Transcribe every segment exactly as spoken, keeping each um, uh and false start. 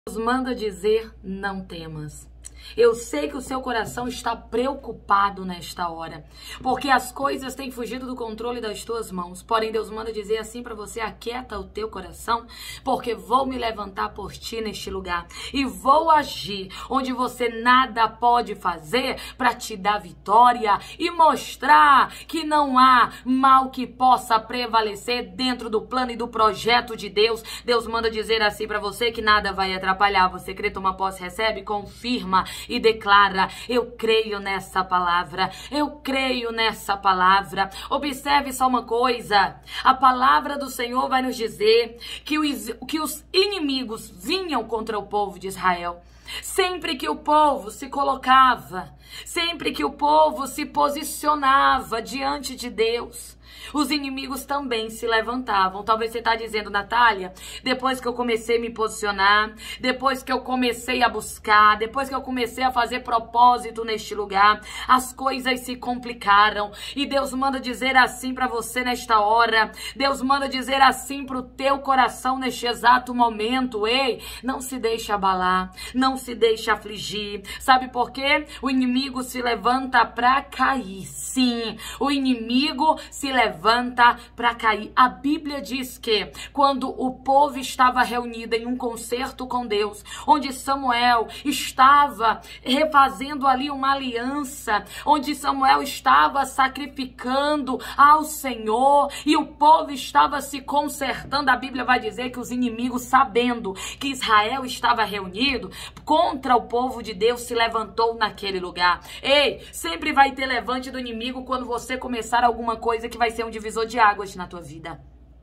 Deus manda dizer, não temas. Eu sei que o seu coração está preocupado nesta hora, porque as coisas têm fugido do controle das tuas mãos. Porém, Deus manda dizer assim para você: aquieta o teu coração, porque vou me levantar por ti neste lugar e vou agir onde você nada pode fazer para te dar vitória e mostrar que não há mal que possa prevalecer dentro do plano e do projeto de Deus. Deus manda dizer assim para você que nada vai atrapalhar. Você crê, toma posse, recebe, confirma e declara: eu creio nessa palavra, eu creio nessa palavra. Observe só uma coisa: a palavra do Senhor vai nos dizer que os, que os inimigos vinham contra o povo de Israel. Sempre que o povo se colocava, sempre que o povo se posicionava diante de Deus, os inimigos também se levantavam. Talvez você está dizendo: Natália, depois que eu comecei a me posicionar, depois que eu comecei a buscar, depois que eu comecei a fazer propósito neste lugar, as coisas se complicaram. E Deus manda dizer assim para você nesta hora. Deus manda dizer assim para o teu coração neste exato momento: ei, não se deixe abalar, não se deixe afligir. Sabe por quê? O inimigo se levanta para cair. Sim, o inimigo se levanta para cair. A Bíblia diz que quando o povo estava reunido em um concerto com Deus, onde Samuel estava refazendo ali uma aliança, onde Samuel estava sacrificando ao Senhor e o povo estava se consertando, a Bíblia vai dizer que os inimigos, sabendo que Israel estava reunido contra o povo de Deus, se levantou naquele lugar. Ei, sempre vai ter levante do inimigo quando você começar alguma coisa que vai ser um divisor de águas na tua vida.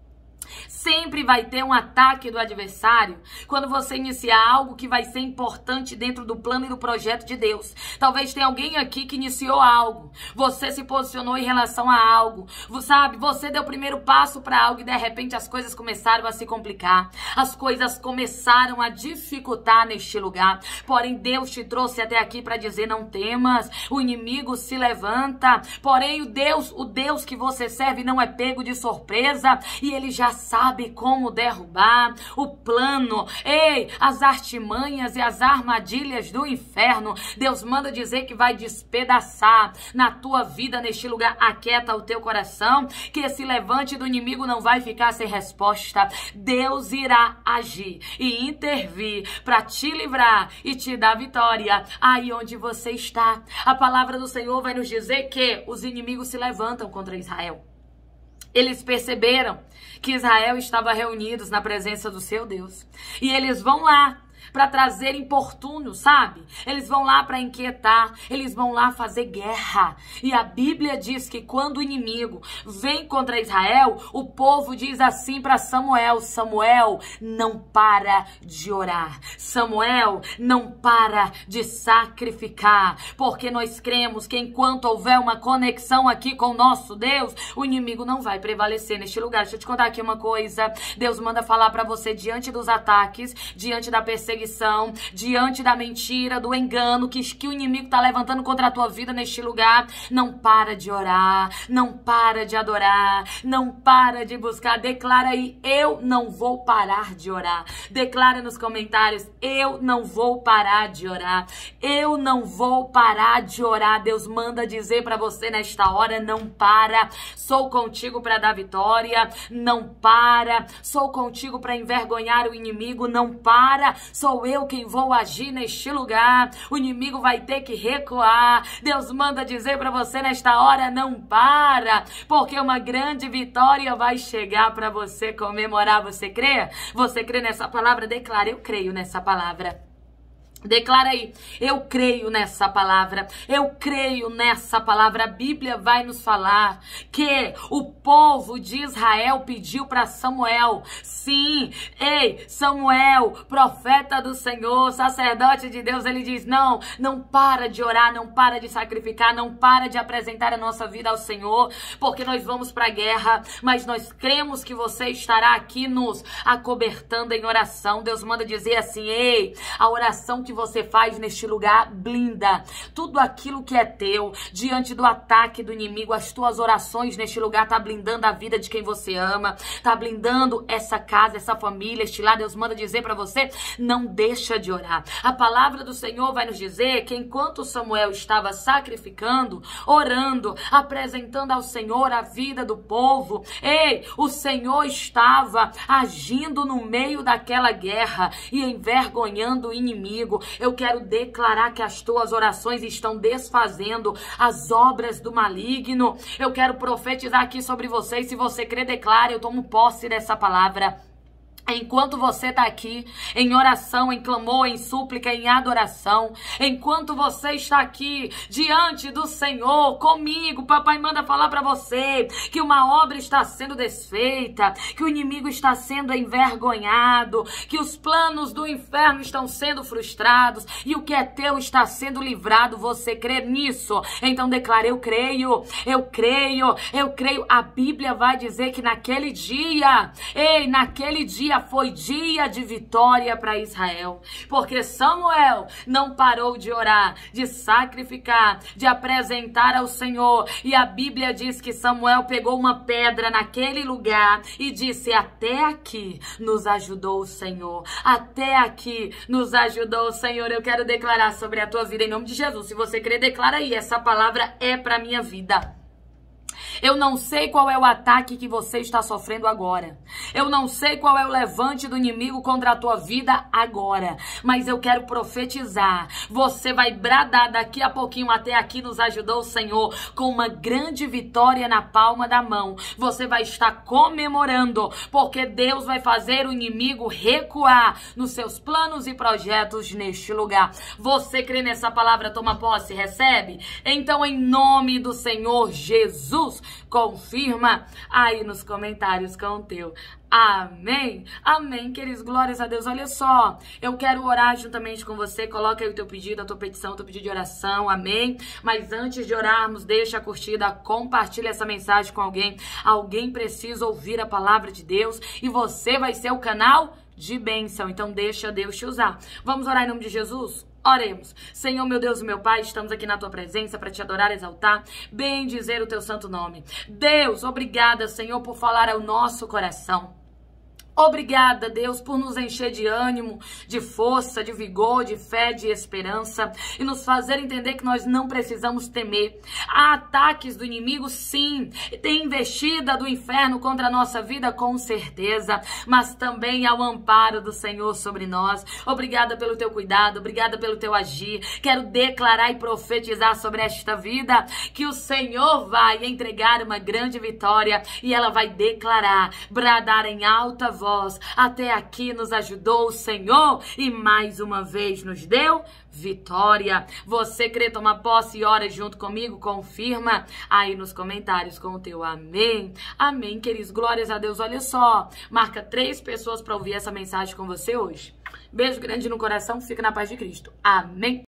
Sempre vai ter um ataque do adversário quando você iniciar algo que vai ser importante dentro do plano e do projeto de Deus. Talvez tenha alguém aqui que iniciou algo, você se posicionou em relação a algo, sabe? Você deu o primeiro passo para algo e de repente as coisas começaram a se complicar, as coisas começaram a dificultar neste lugar. Porém, Deus te trouxe até aqui para dizer: não temas, o inimigo se levanta. Porém, o Deus, o Deus que você serve não é pego de surpresa e ele já sabe como derrubar o plano, ei, as artimanhas e as armadilhas do inferno. Deus manda dizer que vai despedaçar na tua vida neste lugar. Aquieta o teu coração, que esse levante do inimigo não vai ficar sem resposta. Deus irá agir e intervir para te livrar e te dar vitória aí onde você está. A palavra do Senhor vai nos dizer que os inimigos se levantam contra Israel. Eles perceberam que Israel estava reunidos na presença do seu Deus. E eles vão lá para trazer importuno, sabe? Eles vão lá para inquietar, eles vão lá fazer guerra. E a Bíblia diz que quando o inimigo vem contra Israel, o povo diz assim para Samuel: Samuel, não para de orar. Samuel, não para de sacrificar. Porque nós cremos que enquanto houver uma conexão aqui com o nosso Deus, o inimigo não vai prevalecer neste lugar. Deixa eu te contar aqui uma coisa. Deus manda falar para você: diante dos ataques, diante da perseguição, diante da mentira, do engano que, que o inimigo está levantando contra a tua vida neste lugar, não para de orar, não para de adorar, não para de buscar. Declara aí: eu não vou parar de orar. Declara nos comentários: eu não vou parar de orar, eu não vou parar de orar. Deus manda dizer para você nesta hora: não para, sou contigo para dar vitória, não para, sou contigo para envergonhar o inimigo, não para, sou eu quem vou agir neste lugar. O inimigo vai ter que recuar. Deus manda dizer para você nesta hora: não para, porque uma grande vitória vai chegar para você comemorar. Você crê? Você crê nessa palavra? Declara: eu creio nessa palavra. Declara aí: eu creio nessa palavra, eu creio nessa palavra. A Bíblia vai nos falar que o povo de Israel pediu para Samuel. Sim, ei, Samuel, profeta do Senhor, sacerdote de Deus, ele diz: não, não para de orar, não para de sacrificar, não para de apresentar a nossa vida ao Senhor, porque nós vamos para a guerra, mas nós cremos que você estará aqui nos acobertando em oração. Deus manda dizer assim: ei, a oração que que você faz neste lugar blinda tudo aquilo que é teu, diante do ataque do inimigo. As tuas orações neste lugar tá blindando a vida de quem você ama, tá blindando essa casa, essa família. Este lá, Deus manda dizer para você, não deixa de orar. A palavra do Senhor vai nos dizer que enquanto Samuel estava sacrificando, orando, apresentando ao Senhor a vida do povo, ei, o Senhor estava agindo no meio daquela guerra e envergonhando o inimigo. Eu quero declarar que as tuas orações estão desfazendo as obras do maligno. Eu quero profetizar aqui sobre você, e se você crer, declare. Eu tomo posse dessa palavra. Enquanto você está aqui em oração, em clamor, em súplica, em adoração, enquanto você está aqui diante do Senhor, comigo, papai manda falar para você que uma obra está sendo desfeita, que o inimigo está sendo envergonhado, que os planos do inferno estão sendo frustrados e o que é teu está sendo livrado. Você crê nisso? Então declare, eu creio, eu creio, eu creio. A Bíblia vai dizer que naquele dia, ei, naquele dia, foi dia de vitória para Israel, porque Samuel não parou de orar, de sacrificar, de apresentar ao Senhor. E a Bíblia diz que Samuel pegou uma pedra naquele lugar e disse, até aqui nos ajudou o Senhor, até aqui nos ajudou o Senhor. Eu quero declarar sobre a tua vida em nome de Jesus. Se você crer, declara aí, essa palavra é para minha vida. Eu não sei qual é o ataque que você está sofrendo agora. Eu não sei qual é o levante do inimigo contra a tua vida agora. Mas eu quero profetizar. Você vai bradar daqui a pouquinho, até aqui nos ajudou o Senhor, com uma grande vitória na palma da mão. Você vai estar comemorando, porque Deus vai fazer o inimigo recuar nos seus planos e projetos neste lugar. Você crê nessa palavra? Toma posse, recebe? Então, em nome do Senhor Jesus, confirma aí nos comentários com o teu amém, amém, queridos, glórias a Deus. Olha só, eu quero orar juntamente com você. Coloca aí o teu pedido, a tua petição, o teu pedido de oração, amém. Mas antes de orarmos, deixa a curtida, compartilha essa mensagem com alguém. Alguém precisa ouvir a palavra de Deus e você vai ser o canal de bênção. Então deixa Deus te usar. Vamos orar em nome de Jesus? Oremos. Senhor, meu Deus e meu Pai, estamos aqui na tua presença para te adorar, exaltar, bendizer o teu santo nome. Deus, obrigada, Senhor, por falar ao nosso coração. Obrigada, Deus, por nos encher de ânimo, de força, de vigor, de fé, de esperança e nos fazer entender que nós não precisamos temer. Há ataques do inimigo, sim, tem investida do inferno contra a nossa vida, com certeza, mas também há o amparo do Senhor sobre nós. Obrigada pelo teu cuidado, obrigada pelo teu agir. Quero declarar e profetizar sobre esta vida que o Senhor vai entregar uma grande vitória e ela vai declarar, bradar em alta voz: até aqui nos ajudou o Senhor e mais uma vez nos deu vitória. Você crê, toma posse e ora junto comigo? Confirma aí nos comentários com o teu amém. Amém, queridos, glórias a Deus. Olha só, marca três pessoas para ouvir essa mensagem com você hoje. Beijo grande no coração, fica na paz de Cristo. Amém.